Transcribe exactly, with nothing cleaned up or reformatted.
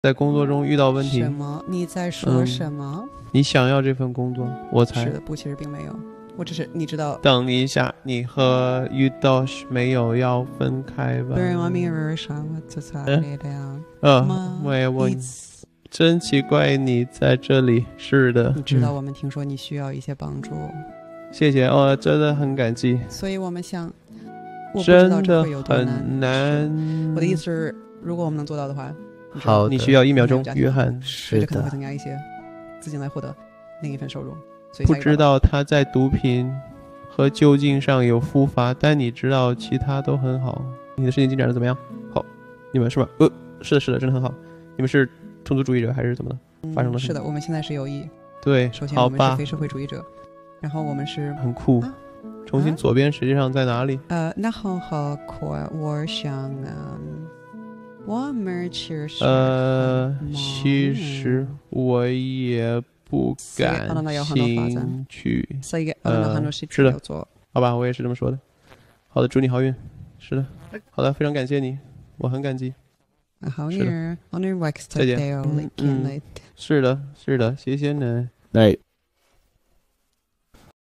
在工作中遇到问题。 什么？你在说什么？ 嗯、你想要这份工作，我猜。 是的，不，其实并没有。我只是你知道。 等一下，你和 Udosh 没有要分开吧？嗯，我也问。真奇怪，你在这里。是的， 你知道我们听说你需要一些帮助。 嗯、谢谢哦，真的很感激。 所以我们想，我不知道这会有多难。 很难。 我的意思是，如果我们能做到的话， 好，你需要一秒钟，约翰。 是的，可能会增加一些资金来获得另一份收入。所以不知道他在毒品和酒精上有复发，但你知道其他都很好。你的事情进展的怎么样？好，你们是吧？呃，是的，是的，真的很好。你们是种族主义者还是怎么的？发生了什么？ 是的，我们现在是有意。 对， 首先我们是非社会主义者，然后我们是很酷。啊、重新左边实际上在哪里？ 呃，那很好酷。我想，嗯，我们其实呃，其实我也不感兴趣。呃，是的，好吧，我也是这么说的。好的，祝你好运。是的，好的，非常感谢你，我很感激。是的，再见。嗯，是的，是的，谢谢你。 对。